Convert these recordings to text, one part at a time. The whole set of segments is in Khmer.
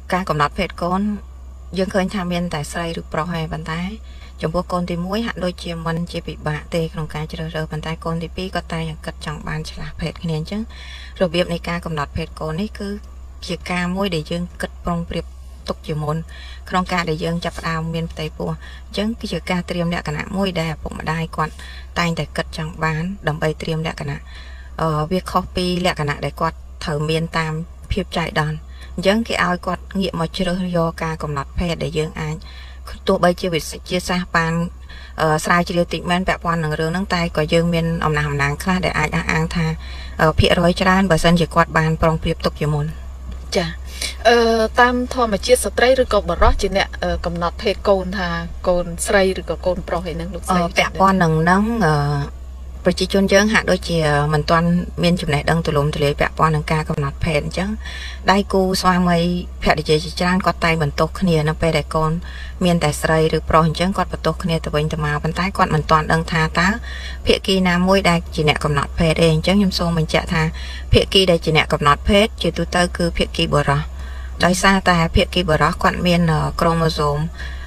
ការកំណត់ភេទកូនយើងឃើញថាមានតែស្រីឬប្រុសហើយប៉ុន្តែចំពោះកូនទី1ហាក់ដូចជាមិនជាពិបាកទេក្នុងការជ្រើសរើសប៉ុន្តែកូនទី2ក៏តែគិតចង់បានឆ្លាស់ភេទគ្នាអញ្ចឹងរបៀបនៃការកំណត់ភេទកូននេះគឺជាការមួយដែលយើងគិតប្រុងប្រៀបទុកជាមុនក្នុងការដែលយើងចាប់ផ្ដើមមានផ្ទៃពោះអញ្ចឹងគឺជាការត្រៀមលក្ខណៈមួយដែលឪពុកម្ដាយគាត់តែងតែគិតចង់បានដើម្បីត្រៀមលក្ខណៈវាខុសពីលក្ខណៈដែលគាត់ត្រូវមានតាមភាពចៃដន្យអញ្ចឹងគេឲ្យគាត់ងាកមកជ្រើសយកការកំណត់ភេទដែលយើងអាចទោះបីជាវិទ្យាសាស្ត្របានស្រាវជ្រាវតិចមែនពាក់ព័ន្ធនឹងរឿងហ្នឹងតែក៏យើងមានអំណះអំណាងខ្លះដែលអាចអះអាងថាភាគរយច្រើនបើសិនជាគាត់បានប្រុងប្រៀបទុកជាមុនចាតាមធម្មជាតិស្ត្រីឬក៏បុរសជាអ្នកកំណត់ភេទកូនថាកូនស្រីឬក៏កូនប្រុសឯហ្នឹងលោកស្រីពាក់ព័ន្ធនឹងហ្នឹងប្រជាជនយើងហាក់ដូចជាមិនទាន់មានចំណេះដឹងទូលំទូលាយពាក់ព័ន្ធនឹងការកំណត់ភេទអញ្ចឹងដៃគូស្វាមីភរិយាជាច្រើនគាត់តែងបន្ទោសគ្នានៅពេលដែលកូនមានតែស្រីឬប្រុសអញ្ចឹងគាត់បន្ទោសគ្នាទៅវិញទៅមកប៉ុន្តែគាត់មិនទាន់ដឹងថាតើភាគីណាមួយដែលជាអ្នកកំណត់ភេទទេអញ្ចឹងខ្ញុំសូមបញ្ជាក់ថាភាគីដែលជាអ្នកកំណត់ភេទជាទូទៅគឺភាគីបុរសដោយសារតែភាគីបុរសគាត់មានក្រូម៉ូសូម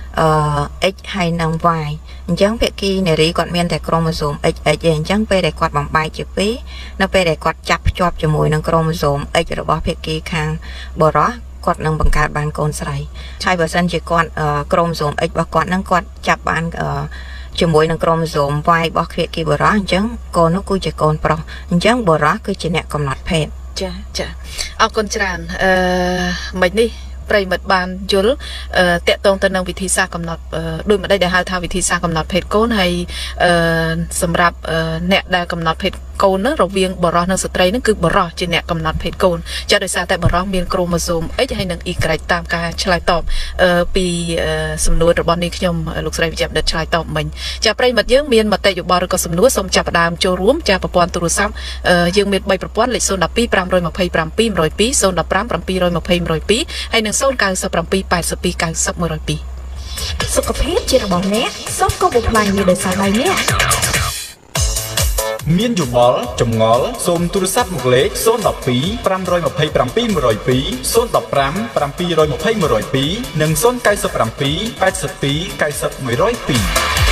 X ហើយនិង Y អញ្ចឹងភាគីនារីគាត់មានតែក្រូម៉ូសូម XX ឯងអញ្ចឹងពេលដែលគាត់បំបែកជាពីរនៅពេលដែលគាត់ចាប់ភ្ជាប់ជាមួយនឹងក្រូម៉ូសូម X របស់ភាគីខាងបុរសគាត់នឹងបង្កើតបានកូនស្រីហើយបើសិនជាគាត់ក្រូម៉ូសូម X របស់គាត់នឹងគាត់ចាប់បានជាមួយនឹងក្រូម៉ូសូម Y របស់ភាគីបុរសអញ្ចឹងកូននោះគឺជាកូនប្រុសអញ្ចឹងបុរសគឺជាអ្នកកំណត់ភេទចាអរគុណច្រើនមិននេះប្រិមិត្តបានយល់តកតងទៅនឹងវិធីសាស្ត្រកំណត់ដោយម្ដេចដែលហៅថាវិធីសាស្ត្រកំណត់ភេទកូនហើយសម្រាប់អ្នកដែលកំណត់ភេទកូនហ្នឹងរវាងបុរសនិងស្ត្រីហ្នឹងគឺបុរសជាអ្នកកំណត់ភេទកូនចាដោយសារតែបុរសមានក្រូម៉ូសូម X ហើយនិង Y តាមការឆ្លើយតបពីសំណួររបស់នេះខ្ញុំលោកស្រីវិជ្ជបណ្ឌិតឆ្លើយតបមិញចាប្រិមិត្តយើងមានមតិយោបល់ឬក៏សំណួរសូមចាប់ផ្ដើមចូលរួមចាប្រព័ន្ធទូរស័ព្ទយើងមាន3ប្រព័ន្ធលេខ012 527 102 015 720 102ហើយនិង097 82 90 102 សុខភាពជារបស់អ្នកសូមកុំបំផ្លាញវាដោយសារដៃអ្នកមានយោបល់ចម្ងល់សូមទូរស័ព្ទមកលេខ012 527 102 015 720 102និង097 82 90 102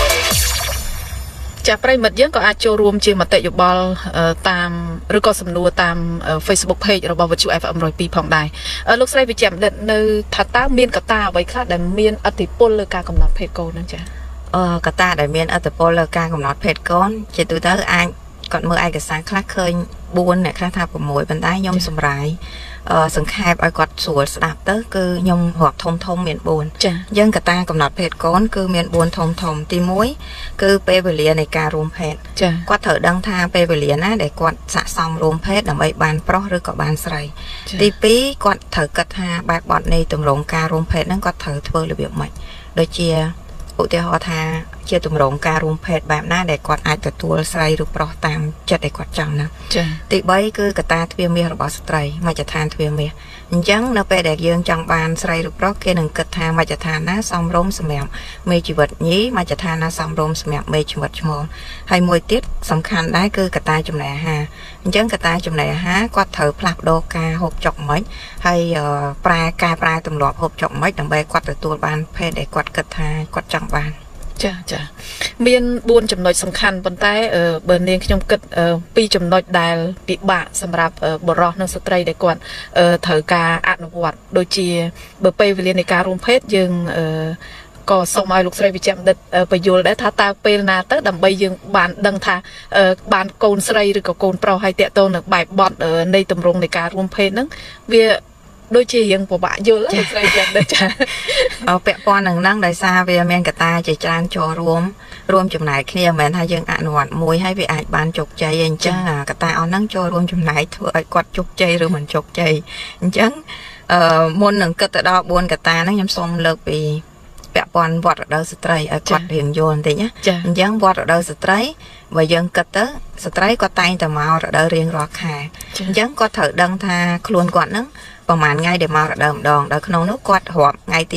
ចាប្រិមិត្តយើងក៏អាចចូលរួមជាមតិយោបល់តាមឬក៏សំណួរតាម Facebook Page របស់វិទ្យុ FM 102ផងដែរលោកស្រីវិជ្ជបណ្ឌិតនៅថាតើមានកត្តាអ្វីខ្លះដែលមានឥទ្ធិពលលើការកំណត់ភេទកូនហ្នឹងចាកត្តាដែលមានឥទ្ធិពលលើការកំណត់ភេទកូនជាទូទៅអាចគាត់មើលឯកសារខ្លះឃើញ4អ្នកខ្លះថា6ប៉ុន្តែខ្ញុំសម្រាយសង្ខេបឲ្យគាត់ស្រួលស្ដាប់ទៅគឺខ្ញុំរាប់ធំមាន4 ចា៎យើងកត្តាកំណត់ភេទកូនគឺមាន4ធំទី1គឺពេលវេលានៃការរួមភេទគាត់ត្រូវដឹងថាពេលវេលាណាដែលគាត់ស័ក្តិសមរួមភេទដើម្បីបានប្រុសឬក៏បានស្រីទី2គាត់ត្រូវគិតថាបែបបទនៃទម្រង់ការរួមភេទហ្នឹងគាត់ត្រូវធ្វើរបៀបម៉េចដូចជាឧទាហរណ៍ថាជាទម្រង់ការរួមភេទបែបណាដែលគាត់អាចទទួលស្រីឬប្រុសតាមចិត្តដែលគាត់ចង់ណាទី3គឺកត្តាទ្វាមាសរបស់ស្ត្រីមជ្ឈដ្ឋានទ្វាមាសអញ្ចឹងនៅពេលដែលយើងចង់បានស្រីឬប្រុសគេនឹងគិតថាមជ្ឈដ្ឋានណាសមរម្យសម្រាប់មេជីវិតញីមជ្ឈដ្ឋានណាសមរម្យសម្រាប់មេជីវិតឈ្មោលហើយមួយទៀតសំខាន់ដែរគឺកត្តាចំណីអាហារអញ្ចឹងកត្តាចំណីអាហារគាត់ត្រូវផ្លាស់ប្ដូរការហូបចុកមិនហើយប្រែទម្លាប់ហូបចុកមិនដើម្បីគាត់ទទួលបានភេទដែលគាត់គិតថាគាត់ចង់បានចាមាន4ចំណុចសំខាន់ប៉ុន្តែបើនាងខ្ញុំគិត2ចំណុចដែលពិបាកសម្រាប់បុរសនិងស្ត្រីដែលគាត់ត្រូវការអនុវត្តដូចជាបើពេលវេលានៃការរួមភេទយើងក៏សូមឲ្យលោកស្រីវិជ្ជបណ្ឌិតបញ្យល់ដែរថាតើពេលណាទៅដើម្បីយើងបានដឹងថាបានកូនស្រីឬក៏កូនប្រុសហើយតាក់ទងនឹងបែបបទនៃទម្រង់នៃការរួមភេទហ្នឹងវាដូចជារៀងពិបាកយល់លោកស្រីយ៉ាងដូចចាពាក់ព័ន្ធនឹងហ្នឹងដោយសារវាមានកត្តាជាច្រើនចូលរួមចំណែកគ្នាមិនមែនថាយើងអនុវត្តមួយហើយវាអាចបានជោគជ័យអញ្ចឹងកត្តាអស់ហ្នឹងចូលរួមចំណែកធ្វើឲ្យគាត់ជោគជ័យឬមិនជោគជ័យអញ្ចឹងមុននឹងគិតទៅដល់4កត្តាហ្នឹងខ្ញុំសូមលើកពីពាក់ព័ន្ធវត្តរដូវស្ត្រីឲ្យគាត់រៀងយល់បន្តិចណាអញ្ចឹងវត្តរដូវស្ត្រីបើយើងគិតទៅស្ត្រីគាត់តែងតែមករដូវរៀងរាល់ខែអញ្ចឹងគាត់ត្រូវដឹងថាខ្លួនគាត់ហ្នឹងប្រហែលថ្ងៃដែលមករដូវម្ដងដល់ក្នុងនោះគាត់រាប់ថ្ងៃទី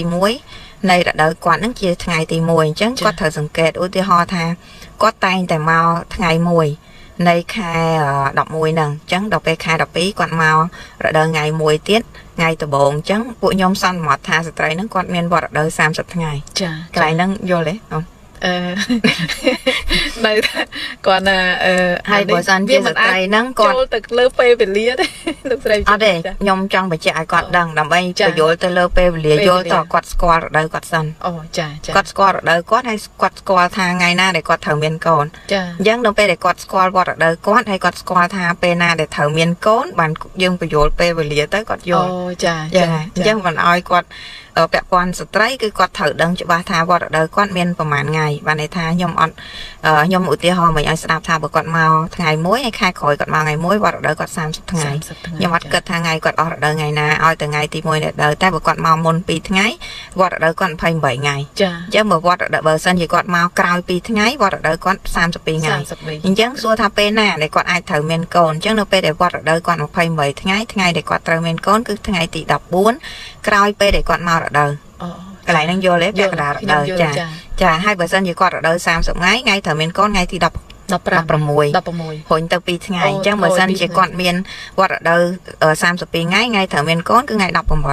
1នៃរដូវគាត់ហ្នឹងជាថ្ងៃទី1អញ្ចឹងគាត់ត្រូវសង្កេតឧទាហរណ៍ថាគាត់តែងតែមកថ្ងៃ1 នៃខែ11ហ្នឹងអញ្ចឹងដល់ពេលខែ12គាត់មករដូវថ្ងៃមួយទៀតថ្ងៃដំបូងអញ្ចឹងពួកខ្ញុំសន្មតថាស្ត្រីហ្នឹងគាត់មានវត្តរដូវ30ថ្ងៃចាកន្លែងហ្នឹងយល់ទេនៅគាត់ណាហើយបើសិនជាស្ត្រីហ្នឹងគាត់ចូលទៅលើពេលវេលាទេលោកស្រីអត់ទេខ្ញុំចង់បញ្ជាក់ឲ្យគាត់ដឹងដើម្បីបញ្យល់ទៅលើពេលវេលាយល់តគាត់ស្គាល់រដូវគាត់សិនអូចាគាត់ស្គាល់រដូវគាត់ហើយគាត់ស្គាល់ថាថ្ងៃណាដែលគាត់ត្រូវមានកូនចាអញ្ចឹងនៅពេលដែលគាត់ស្គាល់វត្តរដូវគាត់ហើយគាត់ស្គាល់ថាពេលណាដែលត្រូវមានកូនបានយើងបញ្យល់ពេលវេលាទៅគាត់យល់អូចាអញ្ចឹងមិនឲ្យគាត់ពាក់ព័ន្ធស្ត្រីគឺគាត់ត្រូវដឹងច្បាស់ថាវត្តរដូវគាត់មានប្រហែលថ្ងៃបានន័យថាខ្ញុំអត់ខ្ញុំឧទាហរណ៍មិនឲ្យស្ដាប់ថាបើគាត់មកថ្ងៃមួយហើយខែក្រោយគាត់មកថ្ងៃមួយវត្តរដូវគាត់30ថ្ងៃខ្ញុំអត់គិតថាថ្ងៃគាត់អស់រដូវថ្ងៃណាឲ្យតែថ្ងៃទី1រដូវតែបើគាត់មកមុន2ថ្ងៃវត្តរដូវគាត់28ថ្ងៃចាអញ្ចឹងបើវត្តរដូវបើសិនជាគាត់មកក្រោយ2ថ្ងៃវត្តរដូវគាត់32ថ្ងៃអញ្ចឹងសួរថាពេលណាដែលគាត់អាចត្រូវមានកូនអញ្ចឹងនៅពេលដែលវត្តរដូវគាត់28ថ្ងៃថ្ងៃដែលគាត់ត្រូវមានកូនគឺថ្ងៃទី14ក្រោយពេលដែលគាត់មករដូវកន្លែងហ្នឹងយល់ទេពាក់កណ្ដាលរដូវចាហើយបើសិនជាគាត់រដូវ30ថ្ងៃថ្ងៃត្រូវមានកូនថ្ងៃទី16រុញទៅ2ថ្ងៃអញ្ចឹងបើសិនជាគាត់មានវត្តរដូវ32ថ្ងៃថ្ងៃត្រូវមានកូនគឺថ្ងៃ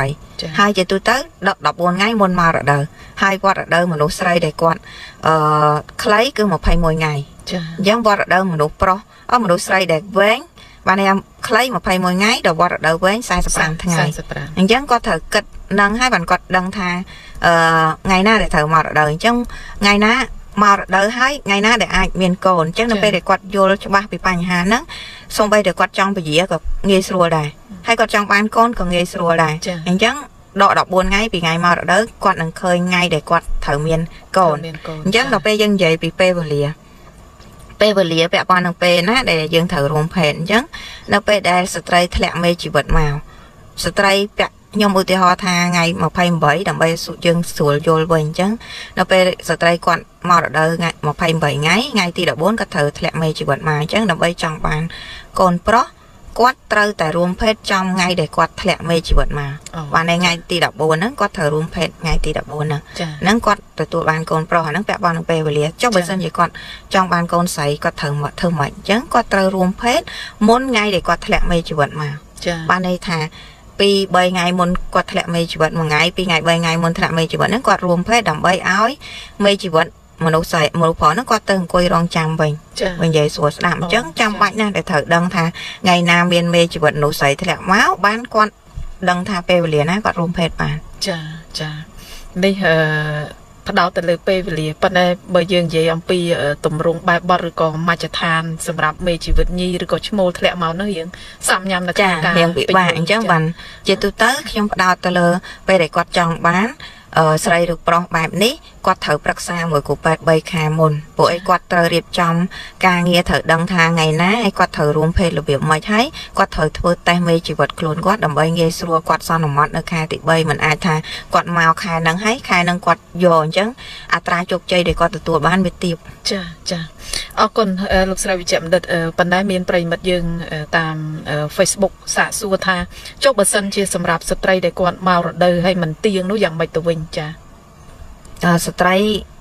18ហើយជាទូទៅ14ថ្ងៃមុនមករដូវហើយវត្តរដូវមនុស្សស្រីដែលគាត់ខ្លីគឺ21ថ្ងៃចាអញ្ចឹងវត្តរដូវមនុស្សប្រុសមនុស្សស្រីដែលវែងបានថាខ្លី21ថ្ងៃដល់វត្តរដូវវែង45ថ្ងៃអញ្ចឹងគាត់ត្រូវគិតនឹងហើយបានគាត់ដឹងថាថ្ងៃណាដែលត្រូវមករដូវអញ្ចឹងថ្ងៃណាមករដូវហើយថ្ងៃណាដែលអាចមានកូនអញ្ចឹងនៅពេលដែលគាត់យល់ច្បាស់ពីបញ្ហាហ្នឹងសូម្បីតែគាត់ចង់ពជាក៏ងាយស្រួលដែរហើយគាត់ចង់បានកូនក៏ងាយស្រួលដែរអញ្ចឹងដក14ថ្ងៃពីថ្ងៃមករដូវគាត់នឹងឃើញថ្ងៃដែលគាត់ត្រូវមានកូនអញ្ចឹងដល់ពេលយើងនិយាយពីពេលវេលាពាក់ព័ន្ធនឹងពេលណាដែលយើងត្រូវរួមភេទអញ្ចឹងនៅពេលដែលស្ត្រីធ្លាក់មេជីវិតមកស្ត្រីពាក់ខ្ញុំឧទាហរណ៍ថាថ្ងៃ28ដើម្បីយើងស្រួលយល់វិញអញ្ចឹងនៅពេលស្ត្រីគាត់មករដូវថ្ងៃ28ថ្ងៃទី14គាត់ត្រូវធ្លាក់មេជីវិតមកអញ្ចឹងដើម្បីចង់បានកូនប្រុសគាត់ត្រូវតែរួមភេទចំថ្ងៃដែលគាត់ធ្លាក់មេជីវិតមកបានថ្ងៃទី14ហ្នឹងគាត់ត្រូវរួមភេទថ្ងៃទី14ហ្នឹងគាត់ទទួលបានកូនប្រុសហ្នឹងពាក់ព័ន្ធនឹងពេលវេលាចុះបើសិនជាគាត់ចង់បានកូនស្រីគាត់ត្រូវធ្វើម៉េចអញ្ចឹងគាត់ត្រូវរួមភេទមុនថ្ងៃដែលគាត់ធ្លាក់មេជីវិតមកបានន័យថា2-3ថ្ងៃមុនគាត់ធ្លាក់មេជីវិតមួយថ្ងៃ2ថ្ងៃ3ថ្ងៃមុនធ្លាក់មេជីវិតហ្នឹងគាត់រួមភេទដើម្បីឲ្យមេជីវិតមនុស្សប្រុសហ្នឹងគាត់ទៅអង្គុយរងចាំវិញនិយាយស្រួលស្ដាប់អញ្ចឹងចាំបាច់ណាស់ដែលត្រូវដឹងថាថ្ងៃណាមានមេជីវិតមនុស្សស្រីធ្លាក់មកបានគាត់ដឹងថាពេលវេលាណាគាត់រួមភេទបានចានេះផ្ដោតទៅលើពេលវេលាប៉ុន្តែបើយើងនិយាយអំពីទម្រង់បែបបទឬក៏មជ្ឈដ្ឋានសម្រាប់មេជីវិតញីឬក៏ឈ្មោលធ្លាក់មកនោះយើងសំញ៉ាំនៅការរៀងពិបាកអញ្ចឹងបានជាទូទៅខ្ញុំផ្ដោតទៅលើពេលដែលគាត់ចង់បានស្រីឬប្រុសបែបនេះគាត់ត្រូវប្រឹក្សាមួយគ្រូពេទ្យ3ខែមុនពួកឯងគាត់ត្រូវរៀបចំការងារត្រូវដឹងថាថ្ងៃណាហើយគាត់ត្រូវរួមភេទរបៀបម៉េចហើយគាត់ត្រូវធ្វើតេស្តមេជីវិតខ្លួនគាត់ដើម្បីងាយស្រួលគាត់សន្មតនៅខែទី3មិនអាចថាគាត់មកខែហ្នឹងហើយខែហ្នឹងគាត់យកអញ្ចឹងអត្រាជោគជ័យដែលគាត់ទទួលបានវាទាបចាអរគុណលោកស្រីវិជ្ជបណ្ឌិតប៉ុន្តែមានប្រិមិត្តយើងតាម Facebook សាកសួរថាចុះបើសិនជាសម្រាប់ស្ត្រីដែលគាត់មករដូវហើយមិនទៀងនោះយ៉ាងម៉េចទៅវិញចាស្ត្រី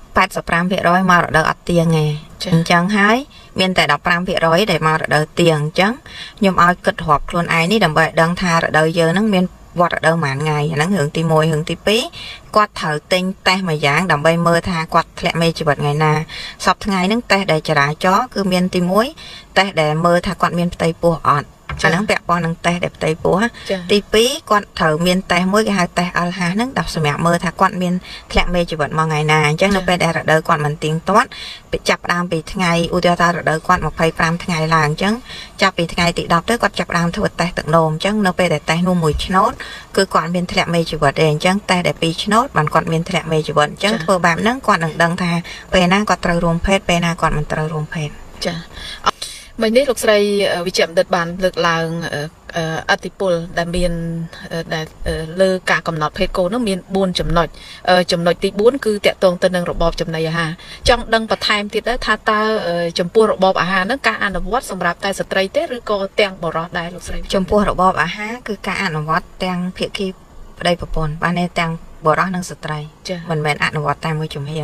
85%មករដូវអត់ទៀងទេអញ្ចឹងហើយមានតែ15%ដែលមករដូវទៀងអញ្ចឹងខ្ញុំឲ្យគិតរាប់ខ្លួនឯងនេះដើម្បីដឹងថារដូវយើងហ្នឹងមានវត្តរដូវប៉ុន្មានថ្ងៃហ្នឹងរឿងទី1រឿងទី2គាត់ត្រូវទិញតេស្តមួយយ៉ាងដើម្បីមើលថាគាត់ធ្លាក់មេជីវិតថ្ងៃណាសប្តាហ៍ថ្ងៃហ្នឹងតេស្តដែលចរាចរណ៍គឺមានទី1តេស្តដែលមើលថាគាត់មានផ្ទៃពោះអត់អាហ្នឹងពាក់ព័ន្ធនឹងតេស្តដែលផ្ទៃពោះទី2គាត់ត្រូវមានតេស្តមួយគេហៅតេស្ត LH ហ្នឹងដល់សម្រាប់មើលថាគាត់មានធ្លាក់មេជីវិតមកថ្ងៃណាអញ្ចឹងនៅពេលដែលរដូវគាត់មិនទៀងទាត់ចាប់ផ្ដើមពីថ្ងៃឧទាហរណ៍ថារដូវគាត់25ថ្ងៃឡើងអញ្ចឹងចាប់ពីថ្ងៃទី10ទៅគាត់ចាប់ផ្ដើមធ្វើតេស្តទឹកនោមអញ្ចឹងនៅពេលដែលតេស្តនោះមួយឆ្នោតគឺគាត់មានធ្លាក់មេជីវិតទេអញ្ចឹងតេស្តដែល2ឆ្នោតបានគាត់មានធ្លាក់មេជីវិតអញ្ចឹងធ្វើបែបហ្នឹងគាត់នឹងដឹងថាពេលណាគាត់ត្រូវរួមភេទពេលណាគាត់មិនត្រូវរួមភេទចាមិញនេះលោកស្រីវិជ្ជបណ្ឌិតបានលើកឡើងអតិពលដែលមានដែលលើការកំណត់ភេទកូននោះមាន4ចំណុចចំណុចទី4គឺតកតងទៅនឹងរបបចំណីអាហារចង់ដឹងបន្ថែមទៀតដែរថាតើចំពោះរបបអាហារហ្នឹងការអនុវត្តសម្រាប់តែស្ត្រីទេឬក៏ទាំងបុរសដែរលោកស្រីចំពោះរបបអាហារគឺការអនុវត្តទាំងភាគីប្តីប្រពន្ធបានទាំងបុរសនិងស្ត្រីមិនមែនអនុវត្តតែមួយជំហៀងទេ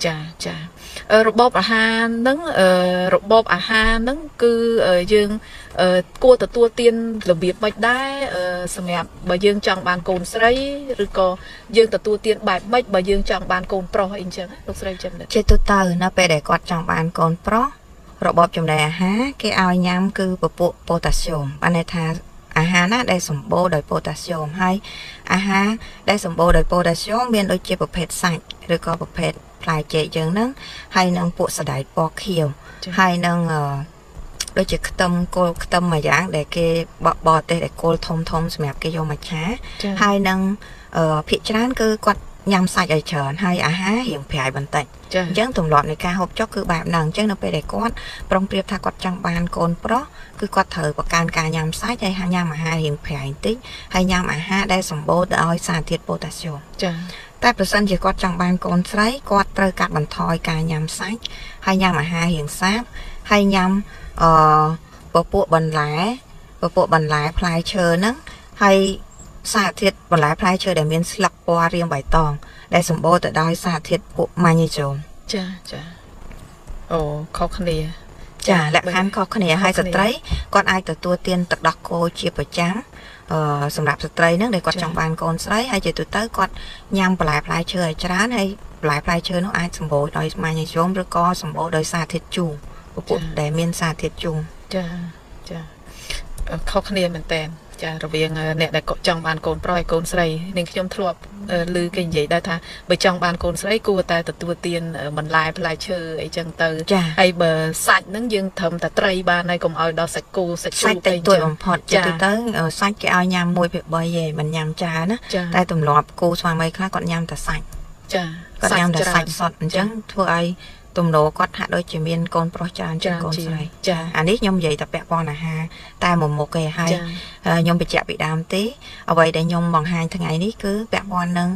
ចារបបអាហារហ្នឹងរបបអាហារហ្នឹងគឺយើងគួរទទួលទានរបៀបមិនដែរសម្រាប់បើយើងចង់បានកូនស្រីឬក៏យើងទទួលទានបែបម៉េចបើយើងចង់បានកូនប្រុសអីចឹងលោកស្រីចាំដែរជាទូទៅនៅពេលដែលគាត់ចង់បានកូនប្រុសរបបចំណីអាហារគេឲ្យញ៉ាំគឺពពួកប៉ូតាស្យូមបានន័យថាអាហារណាដែលសម្បូរដោយប៉ូតាស្យូមហើយអាហារដែលសម្បូរដោយប៉ូតាស្យូមមានដូចជាប្រភេទសាច់ឬក៏ប្រភេទផ្លែចេកយើងហ្នឹងហើយនឹងពួកសណ្តែកពណ៌ខៀវហើយនឹងដូចជាខ្ទឹមគល់ខ្ទឹមមួយយ៉ាងដែលគេបរទេសដែលគល់ធំសម្រាប់គេយកមកឆាហើយនឹងភាគច្រើនគឺគាត់ញ៉ាំសាច់ឲ្យច្រើនហើយអាហាររៀងប្រៃបន្តិចអញ្ចឹងទម្លាប់នៃការហូបចុកគឺបែបហ្នឹងអញ្ចឹងនៅពេលដែលគាត់ប្រុងប្រៀបថាគាត់ចង់បានកូនប្រុសគឺគាត់ត្រូវបង្កើនការញ៉ាំសាច់ហើយញ៉ាំអាហាររៀងប្រៃបន្តិចហើយញ៉ាំអាហារដែលសម្បូរទៅដោយសារធាតុប៉ូតាស្យូមតែប្រសិនជាគាត់ចង់បានកូនស្រីគាត់ត្រូវកាត់បន្ថយការញ៉ាំសាច់ហើយញ៉ាំអាហាររៀងសាបហើយញ៉ាំពពួកបន្លែផ្លែឈើហ្នឹងហើយសារធាតុបន្លែផ្លែឈើដែលមានស្លឹកពណ៌រាងបៃតងដែលសម្បូរទៅដោយសារធាតុពួកម៉ាញ៉េសូមចាអូខុសគ្នាលក្ខខណ្ឌខុសគ្នាហើយស្ត្រីគាត់អាចទទួលទានទឹកដោះគោជាប្រចាំសម្រាប់ស្ត្រីហ្នឹងដែលគាត់ចង់បានកូនស្រីហើយជាទូទៅគាត់ញ៉ាំបន្លែផ្លែឈើឲ្យច្រើនហើយបន្លែផ្លែឈើនោះអាចសម្បូរដោយម៉ាញ៉េសូមឬក៏សម្បូរដោយសារធាតុជូរពពួកដែលមានសារធាតុជូរចាខុសគ្នាមែនតើរវាងអ្នកដែលចង់បានកូនប្រុសហើយកូនស្រីនាងខ្ញុំធ្លាប់ឮគេនិយាយដែរថាបើចង់បានកូនស្រីគួរតែទទួលទានបន្លែផ្លែឈើអីចឹងទៅហើយបើសាច់ហ្នឹងយើងត្រឹមតែត្រីបានហើយកុំឲ្យដល់សាច់គោសាច់ជ្រូកទៅទួយបំផុតទៅសាច់គេឲ្យញ៉ាំ1 ភាគ 3ឯងមិនញ៉ាំច្រើនណាតែទម្លាប់គូស្វាមីខ្លះគាត់ញ៉ាំតែសាច់គាត់ញ៉ាំតែសាច់សុទ្ធអញ្ចឹងធ្វើឲ្យទំនោរគាត់ហាក់ដូចជាមានកូនប្រុសច្រើនជាងកូនស្រីអានេះខ្ញុំនិយាយតែពាក់ព័ន្ធអាហារតែមួយមុខឯងហើយខ្ញុំបញ្ជាក់ពីដើមទេអ្វីដែលខ្ញុំបង្ហាញថ្ងៃនេះគឺពាក់ព័ន្ធនឹង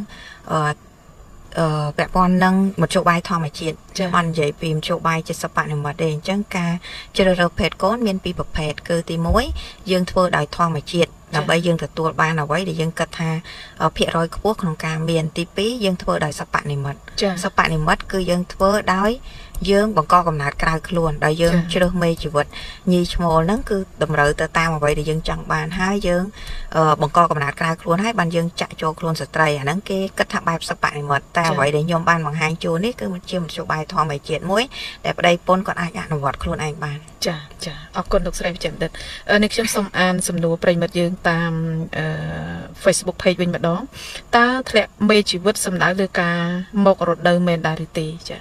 មធ្យោបាយធម្មជាតិខ្ញុំនិយាយពីមធ្យោបាយជាសិប្បនិម្មិតទេអញ្ចឹងការជ្រើសរើសភេទកូនមានពីរប្រភេទគឺទី1យើងធ្វើដោយធម្មជាតិដើម្បីយើងទទួលបានអ្វីដែលយើងគិតថាភាគរយខ្ពស់ក្នុងការមានទី2យើងធ្វើដោយសិប្បនិម្មិតសិប្បនិម្មិតគឺយើងធ្វើដោយយើងបង្កកំណត់ក្រៅខ្លួនដោយយើងជ្រើសមេជីវិតញីឈ្មោលហ្នឹងគឺតម្រូវទៅតាមអ្វីដែលយើងចង់បានហើយយើងបង្កកំណត់ក្រៅខ្លួនហើយបានយើងចាក់ចូលខ្លួនស្ត្រីអាហ្នឹងគេគិតថាបែបសិប្បនិម្មិតតែអ្វីដែលខ្ញុំបានបង្ហាញជូននេះគឺជាមធ្យោបាយធម្មជាតិមួយដែលប្តីប្រពន្ធគាត់អាចអនុវត្តខ្លួនឯងបានចាអរគុណលោកស្រីវិចិត្រដិតនេះខ្ញុំសូមអានសំណួរប្រិមិត្តយើងតាម Facebook page វិញម្ដងតើធ្លាក់មេជីវិតសំដៅលើការមករដូវមែនដែរឬទេចា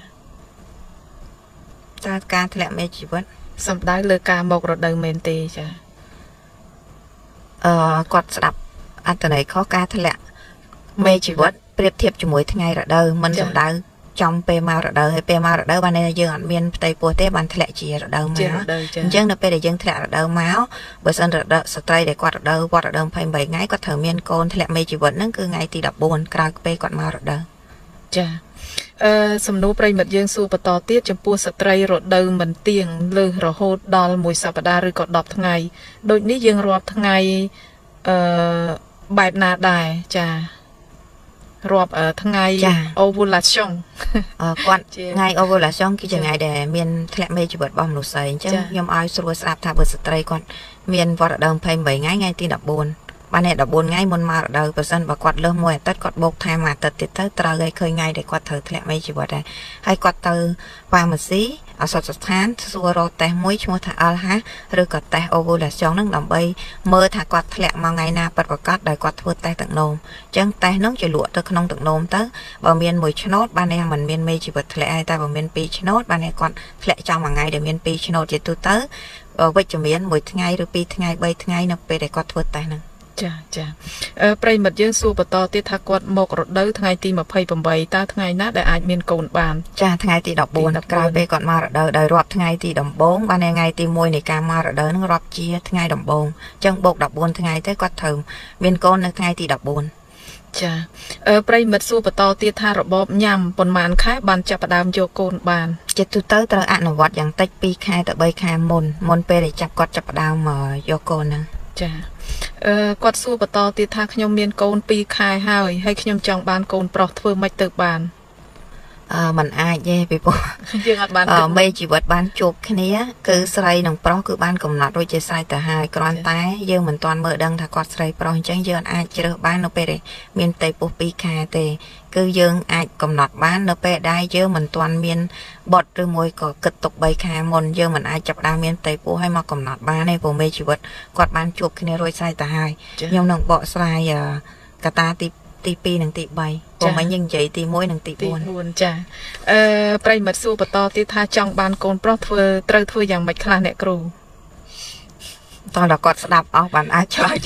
តើការធ្លាក់មេជីវិតសំដៅលើការមករដូវមែនទេចាគាត់ស្ដាប់អត្ថន័យខុសការធ្លាក់មេជីវិតប្រៀបធៀបជាមួយថ្ងៃរដូវមិនសំដៅចំពេលមករដូវហើយពេលមករដូវបានយើងអត់មានផ្ទៃពោះទេបានធ្លាក់ជារដូវមកអញ្ចឹងនៅពេលដែលយើងធ្លាក់រដូវមកបើសិនរដូវស្ត្រីដែលគាត់រដូវវត្តរដូវ28ថ្ងៃគាត់ត្រូវមានកូនធ្លាក់មេជីវិតហ្នឹងគឺថ្ងៃទី14ក្រោយពេលគាត់មករដូវចាសំណួរប្រិមិត្តយើងសួរបន្តទៀតចំពោះស្ត្រីរដូវមិនទៀងលើសរហូតដល់1សប្តាហ៍ឬក៏10ថ្ងៃដូចនេះយើងរាប់ថ្ងៃបែបណាដែរចារាប់ថ្ងៃ ovulation គាត់ថ្ងៃ ovulation គឺជាថ្ងៃដែលមានធ្លាក់មេជីវិតរបស់មនុស្សស្រីអញ្ចឹងខ្ញុំឲ្យស្រួលស្ដាប់ថាបើស្ត្រីគាត់មានវត្តរដូវ28ថ្ងៃទី14បាន14ថ្ងៃមុនមករដូវបើសិនបើគាត់លើសមួយអាទិត្យគាត់បូកថែមអាទិត្យទៀតទៅត្រូវឲ្យឃើញថ្ងៃដែលគាត់ត្រូវធ្លាក់មេជីវិតដែរហើយគាត់ទៅហ្វាម៉ាស៊ីអសតស្ថានសួររកតេស្តមួយឈ្មោះថា ALHA ឬក៏តេស្ត ovulation ហ្នឹងដើម្បីមើលថាគាត់ធ្លាក់មកថ្ងៃណាពិតប្រាកដដែលគាត់ធ្វើតេស្តទឹកនោមអញ្ចឹងតេស្តហ្នឹងជាលក់ទៅក្នុងទឹកនោមទៅបើមាន1ឆ្នោតបាននេះមិនមានមេជីវិតធ្លាក់ហើយតែបើមាន2ឆ្នោតបាននេះគាត់ធ្លាក់ចំមួយថ្ងៃដែលមាន2ឆ្នោតជាទូទៅវិជ្ជមាន1ថ្ងៃឬ2ថ្ងៃ3ថ្ងៃនៅពេលដែលគាត់ធ្វើតេស្តហ្នឹងចាប្រិមិត្តយើងសួរបន្តទៀតថាគាត់មករដូវថ្ងៃទី28តើថ្ងៃណាដែលអាចមានកូនបានចាថ្ងៃទី14ក្រោយពេលគាត់មករដូវដោយរាប់ថ្ងៃទីដំបូងបានថ្ងៃទី1នៃការមករដូវនឹងរាប់ជាថ្ងៃដំបូងអញ្ចឹងបូក14ថ្ងៃទៅគាត់ត្រូវមានកូននៅថ្ងៃទី14 ចាប្រិមិត្តសួរបន្តទៀតថារបបញ៉ាំប៉ុន្មានខែបានចាប់ផ្ដើមយកកូនបានជាទូទៅត្រូវអនុវត្តយ៉ាងតិច2ខែទៅ3ខែមុនពេលដែលគាត់ចាប់ផ្ដើមយកកូនហ្នឹងចាគាត់សួរបន្តទៀតថាខ្ញុំមានកូន2ខែហើយខ្ញុំចង់បានកូនប្រុសធ្វើម៉េចទៅបាន mình ai vậy bị bỏ mê chỉ vật ban chụp cái này cứ say nòng pro cứ ban cùng nọ đôi chơi say từ hai con tái dương mình toàn mở đăng thà quạt say pro chẳng dương ai chơi ban nó về miền tây bù pi cà tề cứ dương ai cùng nọ bán nó về đây dương mình toàn miền bọt rồi môi có cực tục bay cà môn dương mình ai chập đa miền tây bù hay mà cùng nọ bán này bù mê chỉ vật quạt ban chụp cái này đôi say từ hai nhưng nòng bỏ say cả taตีปีหนึ่งตีใบผมไม่ยังใจตีมวยหนึ่งตีบุญจ้าไปมาสู้ปตอที่ท่าจังบานโกนเพราะเธอเตออย่างไม่คลาเนี่ยครูตอนเรากดสดับเอาบันอาชอย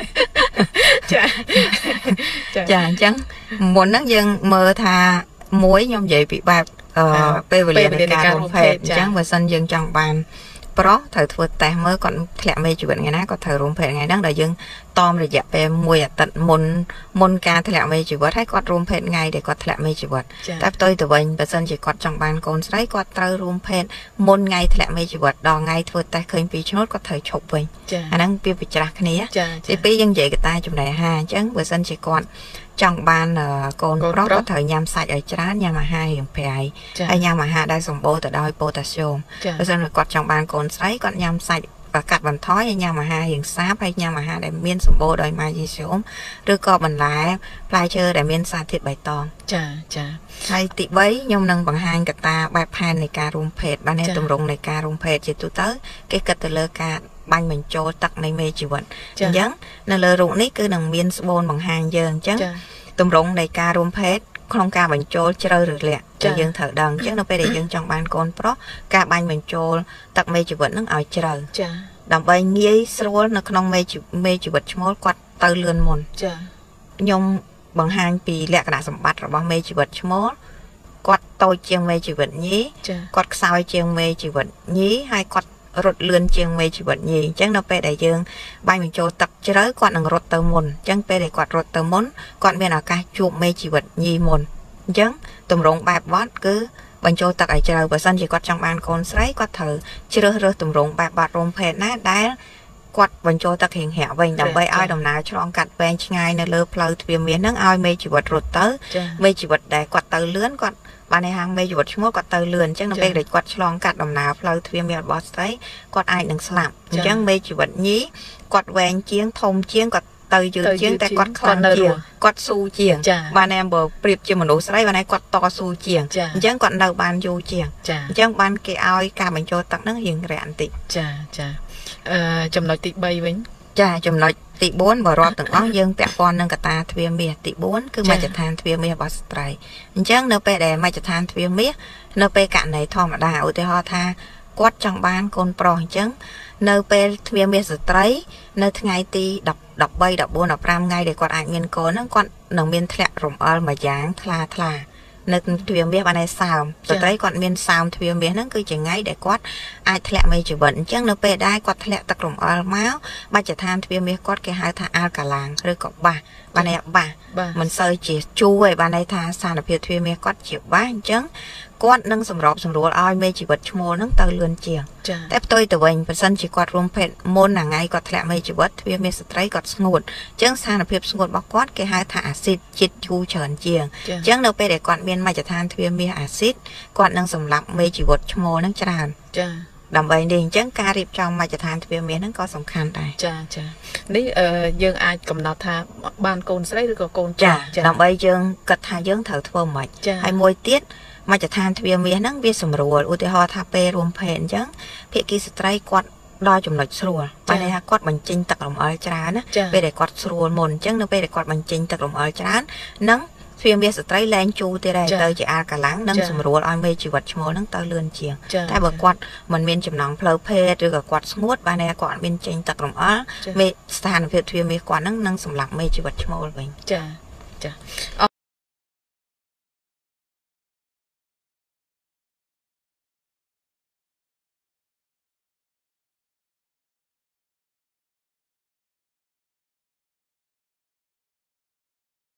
จ้าจังมวนนั่งยังเมื่อท่ามวยยอมใหญ่ปีแบบไปเรียนในการรวมเพศจังเมื่อสันยังจังบานเพราะเธอทั่วแต่เมื่อก่อนแถลงไม่จุดไงนะก็เธอรวมเพศไงนั่งเดี๋ยวยังตอมเลยอยากไปมวยตัดมนการแถลงไม่จุดให้กอดรวมเพศไงเดี๋ยวกอดแถลงไม่จุดแต่ตัวเองเปอร์เซ็นต์จะกอดจังบานโกนใช้กอดเธอรวมเพศมนไงแถลงไม่จุดดองไงทั่วแต่เคยปีชดก็เธอฉกไปอันนั้นเปลี่ยนไปจากนี้ที่ปียังใหญ่กับตาจุดไหนฮะจังเปอร์เซ็นต์จะกอดจังบานโกนเพราะก็เธอยำใส่ไอ้จ้ายำมาให้อย่างเพย์ไอ้ยำมาหาได้สมบูรณ์แต่ได้โพแทสเซียมเปอร์เซ็นต์กอดจังบานโกนใช้กอดยำใส่กัดบันท้อยยำมาหาอย่างซาไปยำมาหาได้เมียนสมบูรณ์โดยมาจีชมหรือกอบันไลปลายเชอได้เมียนสาธิตใบตองจ้าใช้ติไว้ยมนังบางหางกับตาใบพานในการรวมเพศบ้านในตำรงในการรวมเพศจิตตุเตอร์เกี่ยวกับเลการบังเหมือนโจตักในเมจิวันยังนั่นเลยรุ่งนี้คือหนังเมียนสมบูรณ์บางหางเยิงจังตำรงในการรวมเพศโครงการบัญโจเจริญหรือแหละจะยังเถิดดังจังเราไปได้ยังจังบานโกนเพราะการบังเหมือนโจตักเมจิวันนั่งเอาเจริญดำใบเงี้ยสโลนในขนมเมจิวัดชมกวัดเตยเลือนมนยมบางหางปีแหลกกระดาษสมบัติระบางเมจิวัดชมกวัดโตเจียงเมจิวัดนี้กวัดสาวเจียงเมจิวัดนี้ให้กวัดรถเลือนเจียงเมจิวัดนี้จังเราไปได้ยังใบเหมือนโจตักเจริญกวัดหนังรถเตยมนจังไปได้กวัดรถเตยมนกวัดเป็นอากาศจูบเมจิวัดนี้มนจังตำรงแบบวัดคือบรรโจตักไอเจริญเปอร์เซ็นต์จะกดจังบานคนใช้กดเถอเจริญเรื่องตุ่มรงแบบบาดรวมเพศน่าได้กดบรรโจตักเห็นแหวเวงดำใบอ้อยดำนาฉลองกัดแวงง่ายในเลือเพลย์เตรียมเมียนนั่งอ้อยเมจิวัดรถเตอเมจิวัดได้กดเตอเลื่อนกดบานในห้างเมจิวัดชั่วกดเตอเลื่อนจังน้ำเบกได้กดฉลองกัดดำนาเพลย์เตรียมเมียนบอสไซกดไอหนึ่งสลับจังเมจิวัดนี้กดแวงเชียงทมเชียงกดเตยยืนเชียงแต่กดคลานเชียงกดสูเชียงบานในเบอร์เปรียบเชียงเหมือนโอไซบานในกดต่อสูเชียงยังกดเดาบานยูเชียงยังบานเกออยการบรรโจตักนั่งหิงแรงติจำหน่อยติใบวิ่งจำหน่อยติบ้วนบ่รอบถึงอ้อยังแปะปอนนั่งกตาทเวียเมียติบ้วนคือมาจะทานทเวียเมียบอสไตรยังเนเปแดมาจะทานทเวียเมียเนเปกะไหนทอมดาอุตหะทากวดจังบานคนปลอยจังเนเปทเวียเมียสไตรเนไงตีดับใบดับบัวดับรามไงเด็กกวดอ่านเงินโกนั่งกวดหนังเมียนแถะรมอลมาย่างทลานึกทเวียเมียอะไรสาวสไตรกวดเมียนสาวทเวียเมียนั่นคือจะไงเด็กกวดไอแถะไม่จะบ่นจังเนเปได้กวดแถะตะกรมอลม้าวมาจะทานทเวียเมียกวดแกหาทาอากาลางหรือกบบ้านในบ้ามันเซยเจีช่วยบ้านในทาสารเพียทเวียเมียกวดเจียบ้านจังกวดนั่งสำรอบสำรวจอ้อยเมจิวัดชโมนั่งเตยเลือนเจียงแต่ตัวตัวเองเป็นสันจิกวดรวมเพศมนหนังไงกวดแถะเมจิวัดเวียเมียสไตรกวดสงบจังสารเพียสงบบอกกวดแกหาทาอาซิดจิตชูเฉินเจียงจังเราไปได้กวดเมียนมาจะทานเวียเมียอาซิดกวดนั่งสำหรับเมจิวัดชโมนั่งจานดำใบเด้งจังการรีบจองมาจะทานทเวียเมียนั่นก็สำคัญได้นี่ยังอายกำนัดทาบานโกนใช่หรือก็โกนดำใบยังกัดทายังเถอทวมใหม่ให้มวยเตี้ยมาจะทานทเวียเมียนั่งเวียสำรวจอุติหอทาเปรวมเพนจังเพียกีสไตรกวดดอยจุ่มหน่อยสรัวไปในฮะกวดบัญจิงตักลมอจรานะไปได้กวดสรัวมนจังนั่งไปได้กวดบัญจิงตักลมอจรานั่งเพียงเบียสไตรแรงจูเตะได้เตยจะอากาลังนั่งสำรวจอ้อยเมจิวัดชโมนั่งเตยเลือนเชียงแต่บอกกวดมันเมียนจำนองเพลเพหรือกับกวดสมุดบานในกวดเมียนจิงตักลมอ้อเมสถานเพียงเพียงมีกวดนั่งสำหรับเมจิวัดชโมเลย